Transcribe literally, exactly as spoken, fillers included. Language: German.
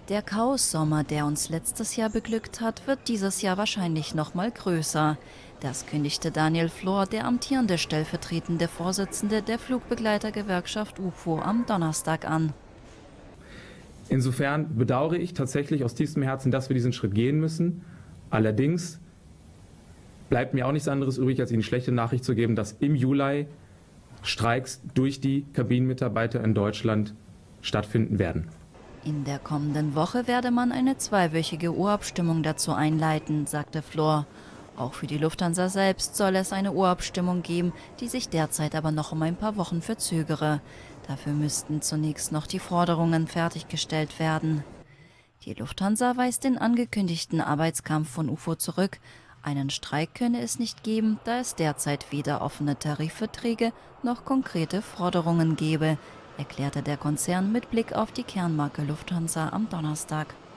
Der Chaos-Sommer, der uns letztes Jahr beglückt hat, wird dieses Jahr wahrscheinlich noch mal größer. Das kündigte Daniel Flor, der amtierende stellvertretende Vorsitzende der Flugbegleitergewerkschaft U F O, am Donnerstag an. Insofern bedauere ich tatsächlich aus tiefstem Herzen, dass wir diesen Schritt gehen müssen. Allerdings bleibt mir auch nichts anderes übrig, als Ihnen die schlechte Nachricht zu geben, dass im Juli Streiks durch die Kabinenmitarbeiter in Deutschland stattfinden werden. In der kommenden Woche werde man eine zweiwöchige Urabstimmung dazu einleiten, sagte Flor. Auch für die Lufthansa selbst soll es eine Urabstimmung geben, die sich derzeit aber noch um ein paar Wochen verzögere. Dafür müssten zunächst noch die Forderungen fertiggestellt werden. Die Lufthansa weist den angekündigten Arbeitskampf von U F O zurück. Einen Streik könne es nicht geben, da es derzeit weder offene Tarifverträge noch konkrete Forderungen gebe, erklärte der Konzern mit Blick auf die Kernmarke Lufthansa am Donnerstag.